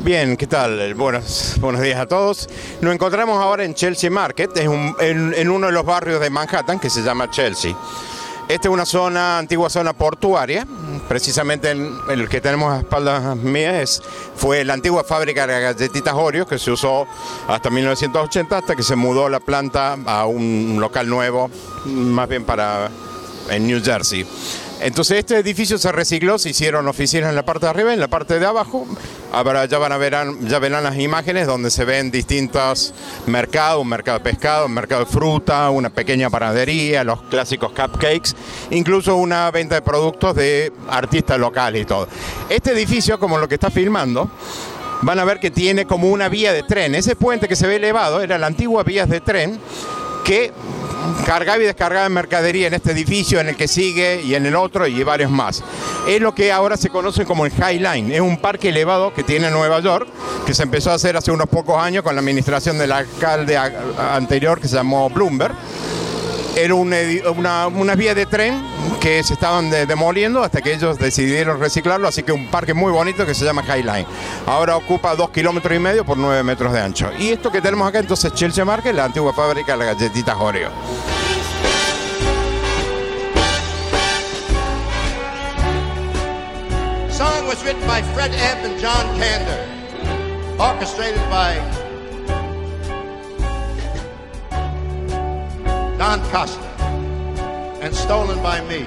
Bien, ¿qué tal? Buenos días a todos. Nos encontramos ahora en Chelsea Market, en uno de los barrios de Manhattan que se llama Chelsea. Esta es una antigua zona portuaria, precisamente el que tenemos a espaldas mías fue la antigua fábrica de galletitas Oreo que se usó hasta 1980, hasta que se mudó la planta a un local nuevo, más bien en New Jersey. Entonces este edificio se recicló, se hicieron oficinas en la parte de arriba y en la parte de abajo. Ahora ya verán las imágenes donde se ven distintos mercados, un mercado de pescado, un mercado de fruta, una pequeña panadería, los clásicos cupcakes, incluso una venta de productos de artistas locales y todo. Este edificio, como lo que está filmando, van a ver que tiene como una vía de tren. Ese puente que se ve elevado era la antigua vía de tren que cargaba y descargaba mercadería en este edificio, en el que sigue y en el otro y varios más. Es lo que ahora se conoce como el High Line. Es un parque elevado que tiene Nueva York, que se empezó a hacer hace unos pocos años con la administración del alcalde anterior que se llamó Bloomberg. Era una vía de tren que se estaban demoliendo hasta que ellos decidieron reciclarlo, así que un parque muy bonito que se llama High Line. Ahora ocupa 2,5 kilómetros por 9 metros de ancho. Y esto que tenemos acá entonces Chelsea Market, la antigua fábrica de las galletitas Oreo. The song was written by Fred Ebb and John Kander, orchestrated by Don Costa, and stolen by me.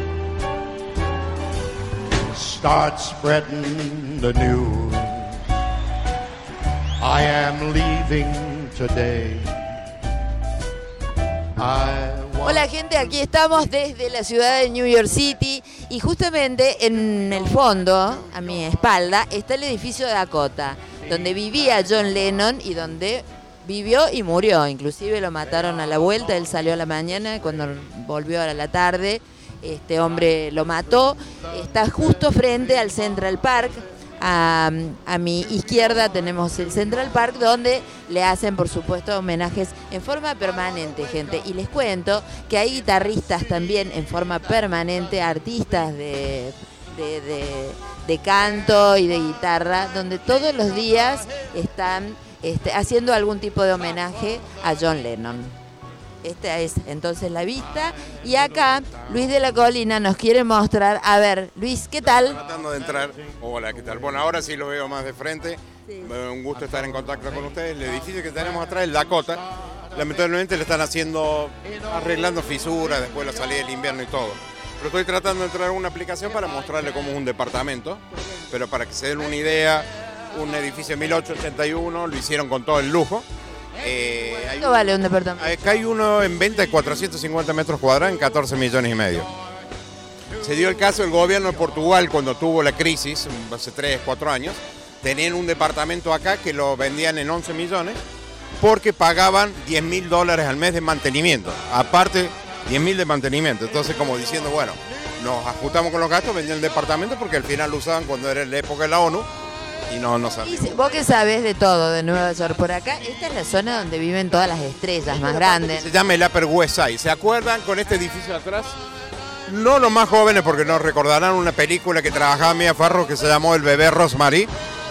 Start spreading the news. I am leaving today. Hola gente, aquí estamos desde la ciudad de New York City y justamente en el fondo, a mi espalda, está el edificio de Dakota, donde vivía John Lennon y donde vivió y murió. Inclusive lo mataron a la vuelta, él salió a la mañana, cuando volvió a la tarde, este hombre lo mató. Está justo frente al Central Park. A mi izquierda tenemos el Central Park, donde le hacen, por supuesto, homenajes en forma permanente, gente. Y les cuento que hay guitarristas también en forma permanente, artistas de canto y de guitarra, donde todos los días están haciendo algún tipo de homenaje a John Lennon. Esta es entonces la vista. Y acá Luis de la Colina nos quiere mostrar. A ver, Luis, ¿qué tal? Tratando de entrar. Hola, ¿qué tal? Bueno, ahora sí lo veo más de frente. Sí. Un gusto estar en contacto con ustedes. El edificio que tenemos atrás, el Dakota, lamentablemente le están arreglando fisuras después de la salida del invierno y todo. Pero estoy tratando de entrar a una aplicación para mostrarle cómo es un departamento. Pero para que se den una idea, un edificio de 1881 lo hicieron con todo el lujo. ¿Cuánto vale un departamento? Acá hay uno en venta de 450 metros cuadrados en 14,5 millones. Se dio el caso del gobierno de Portugal cuando tuvo la crisis, hace 3, 4 años, tenían un departamento acá que lo vendían en 11 millones porque pagaban $10,000 al mes de mantenimiento, aparte 10,000 de mantenimiento. Entonces, como diciendo, bueno, nos ajustamos con los gastos, vendían el departamento porque al final lo usaban cuando era la época de la ONU. Y no sabemos. Vos que sabés de todo de Nueva York, por acá, esta es la zona donde viven todas las estrellas más grandes. Se llama el Upper West Side. ¿Se acuerdan con este edificio de atrás? No los más jóvenes, porque nos recordarán una película que trabajaba Mia Farrow que se llamó El bebé Rosemary.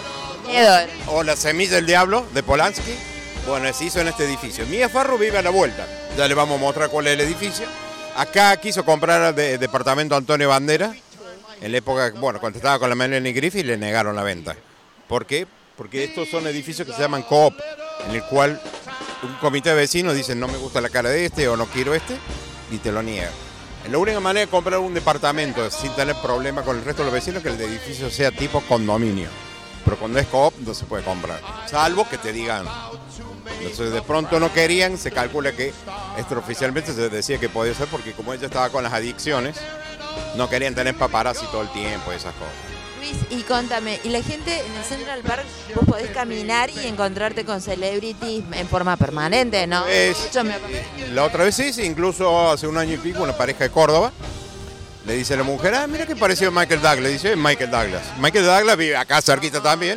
O La semilla del diablo, de Polanski. Bueno, se hizo en este edificio. Mia Farrow vive a la vuelta. Ya le vamos a mostrar cuál es el edificio. Acá quiso comprar el departamento Antonio Banderas. En la época, bueno, cuando estaba con la Melanie Griffith, le negaron la venta. ¿Por qué? Porque estos son edificios que se llaman co-op, en el cual un comité de vecinos dice no me gusta la cara de este o no quiero este, y te lo niega. La única manera de comprar un departamento sin tener problema con el resto de los vecinos es que el edificio sea tipo condominio. Pero cuando es co-op no se puede comprar, salvo que te digan. Entonces de pronto no querían, se calcula que esto oficialmente se decía que podía ser porque como ella estaba con las adicciones, no querían tener paparazzi todo el tiempo y esas cosas. Luis, y contame, ¿y la gente en el Central Park vos podés caminar y encontrarte con celebrities en forma permanente, no? La otra vez sí, incluso hace un año y pico una pareja de Córdoba le dice a la mujer, mira que pareció Michael Douglas, dice Michael Douglas. Michael Douglas vive acá cerquita también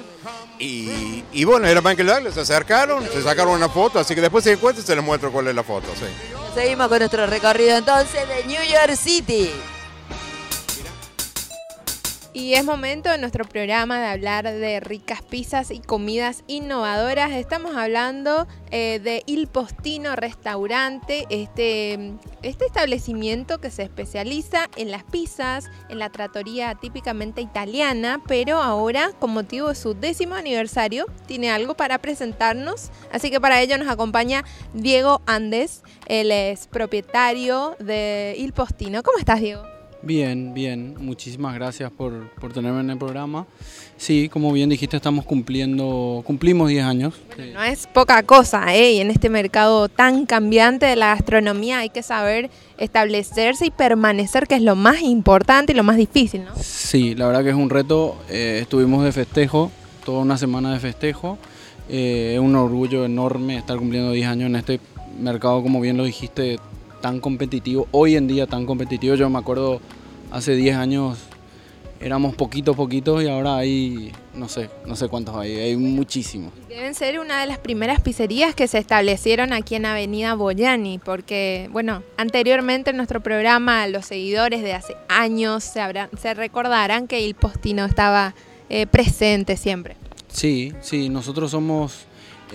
y bueno, era Michael Douglas, se acercaron, se sacaron una foto, así que después se encuentran y se les muestro cuál es la foto. Sí. Seguimos con nuestro recorrido entonces de New York City. Y es momento en nuestro programa de hablar de ricas pizzas y comidas innovadoras. Estamos hablando de Il Postino Restaurante, este establecimiento que se especializa en las pizzas, en la trattoria típicamente italiana, pero ahora, con motivo de su 10º aniversario, tiene algo para presentarnos. Así que para ello nos acompaña Diego Andes, él es propietario de Il Postino. ¿Cómo estás, Diego? Bien, bien. Muchísimas gracias por tenerme en el programa. Sí, como bien dijiste, cumplimos 10 años. Bueno, no es poca cosa, ¿eh? Y en este mercado tan cambiante de la gastronomía hay que saber establecerse y permanecer, que es lo más importante y lo más difícil, ¿no? Sí, la verdad que es un reto. Estuvimos de festejo, toda una semana de festejo. Es un orgullo enorme estar cumpliendo 10 años en este mercado, como bien lo dijiste, tan competitivo, hoy en día tan competitivo. Yo me acuerdo, hace 10 años éramos poquitos y ahora hay, no sé cuántos hay muchísimos. Deben ser una de las primeras pizzerías que se establecieron aquí en Avenida Bogliani, porque, bueno, anteriormente en nuestro programa, los seguidores de hace años se recordarán que Il Postino estaba presente siempre. Sí, nosotros somos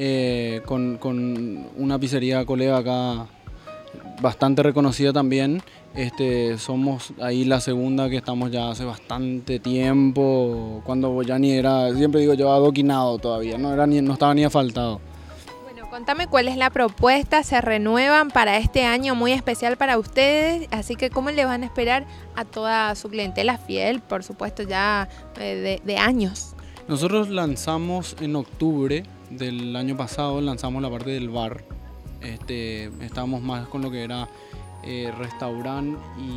con una pizzería colega acá, bastante reconocida también. Somos ahí la segunda que estamos ya hace bastante tiempo. Cuando Bogliani era, siempre digo yo, adoquinado todavía, no estaba ni asfaltado. Bueno, contame cuál es la propuesta. Se renuevan para este año muy especial para ustedes, así que ¿cómo le van a esperar a toda su clientela fiel, por supuesto ya de años? Nosotros lanzamos en octubre del año pasado, lanzamos la parte del bar. Estábamos más con lo que era restaurante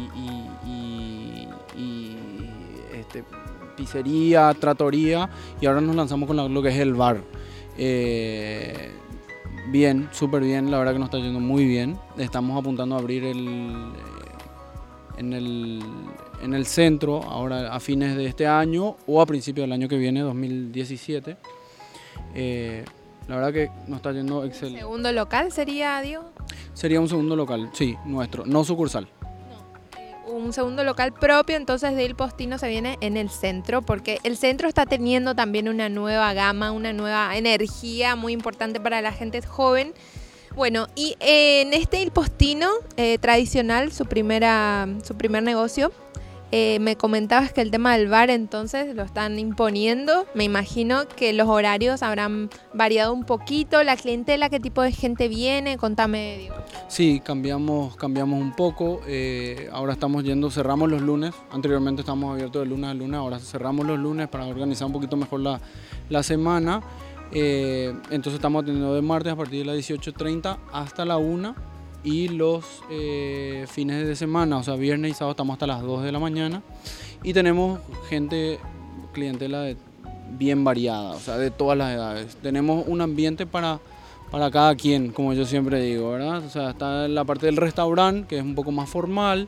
y pizzería, trattoria, y ahora nos lanzamos con lo que es el bar. Bien, súper bien, la verdad que nos está yendo muy bien. Estamos apuntando a abrir en el centro ahora a fines de este año o a principios del año que viene, 2017. La verdad que nos está yendo excelente. ¿Segundo local sería, Diego? Sería un segundo local, sí, nuestro, no sucursal. No, un segundo local propio, entonces de Il Postino se viene en el centro, porque el centro está teniendo también una nueva gama, una nueva energía muy importante para la gente joven. Bueno, y en este Il Postino tradicional, su primer negocio, me comentabas que el tema del bar entonces lo están imponiendo. Me imagino que los horarios habrán variado un poquito. ¿La clientela, qué tipo de gente viene? Contame, Diego. Sí, cambiamos un poco. Ahora cerramos los lunes. Anteriormente estábamos abiertos de lunes a lunes. Ahora cerramos los lunes para organizar un poquito mejor la semana. Entonces estamos atendiendo de martes a partir de las 18:30 hasta la 1. Y los fines de semana, o sea, viernes y sábado, estamos hasta las 2 de la mañana. Y tenemos clientela bien variada, o sea, de todas las edades. Tenemos un ambiente para cada quien, como yo siempre digo, ¿verdad? O sea, está la parte del restaurante, que es un poco más formal,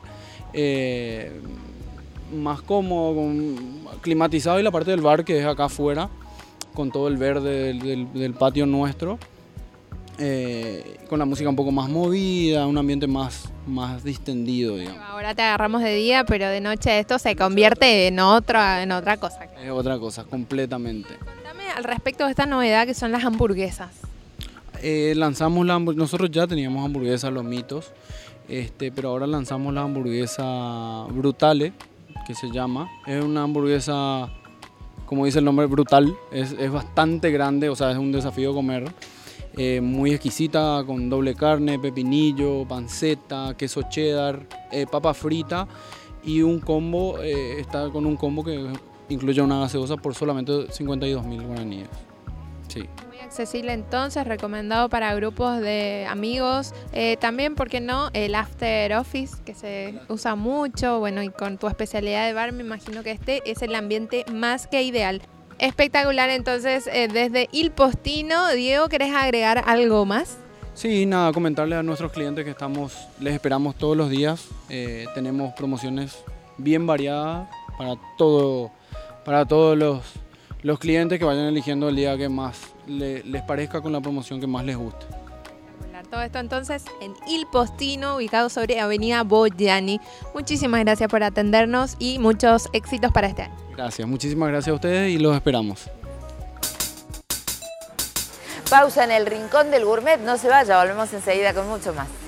más cómodo, climatizado, y la parte del bar, que es acá afuera, con todo el verde del patio nuestro. Con la música un poco más movida, un ambiente más distendido, digamos. Ahora te agarramos de día, pero de noche esto se convierte en otra cosa. Es otra cosa, completamente. Contame al respecto de esta novedad que son las hamburguesas. Nosotros ya teníamos hamburguesas, los mitos, pero ahora lanzamos la hamburguesa Brutale, que se llama. Es una hamburguesa, como dice el nombre, brutal, es bastante grande, o sea, es un desafío comer. Muy exquisita, con doble carne, pepinillo, panceta, queso cheddar, papa frita, y un combo, está con un combo que incluye una gaseosa por solamente 52.000 guaraníes. Sí. Muy accesible entonces, recomendado para grupos de amigos. También, ¿por qué no? El after office, que se usa mucho. Bueno, y con tu especialidad de bar, me imagino que este es el ambiente más que ideal. Espectacular, entonces, desde Il Postino. Diego, ¿querés agregar algo más? Sí, nada, comentarles a nuestros clientes que les esperamos todos los días. Tenemos promociones bien variadas para todos los clientes, que vayan eligiendo el día que más les parezca, con la promoción que más les guste. Todo esto entonces en Il Postino, ubicado sobre Avenida Bogliani. Muchísimas gracias por atendernos y muchos éxitos para este año. Gracias, muchísimas gracias a ustedes y los esperamos. Pausa en el Rincón del Gourmet, no se vaya, volvemos enseguida con mucho más.